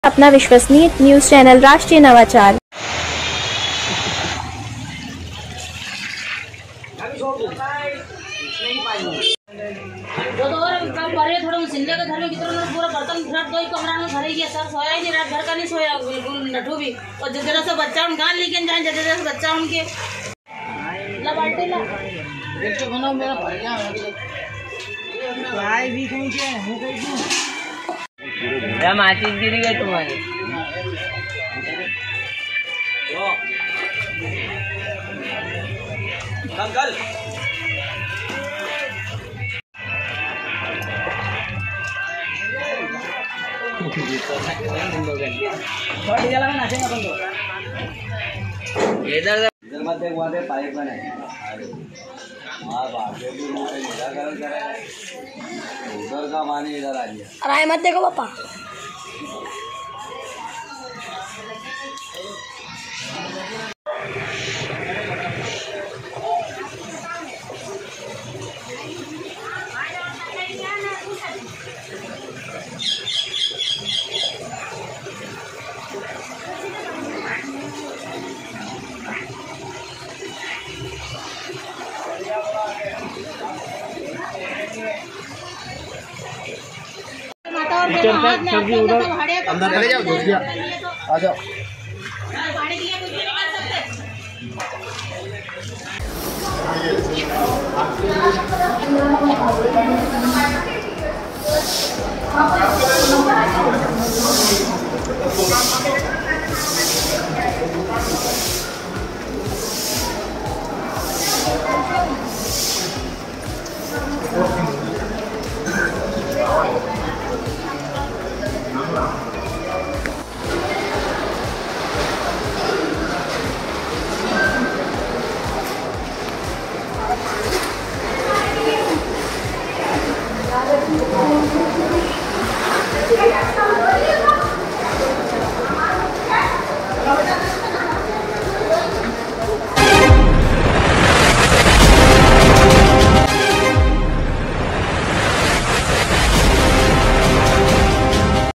अपना विश्वसनीय news channel राष्ट्रीय नवाचार। सिंधिया के घर में कितना पूरा बर्तन रख दो कमरा में घर ही सर सोया ही नहीं, रात भर का नहीं सोया बिल्कुल नठू भी। और जरा सा बच्चा उन गान लेके जाए, जरा सा बच्चा उनके ला बाल्टी ला एक तो बनाओ मेरा भैया भाई भी कहीं के हो गई थी या माचिस गिर गई तुम्हारी अंकल इधर मत एक वहाँ पाइप बने उधर का पानी इधर आ गया। अरे मत देखो पापा। अंदर चले जाओ, दूसरी आ जाओ।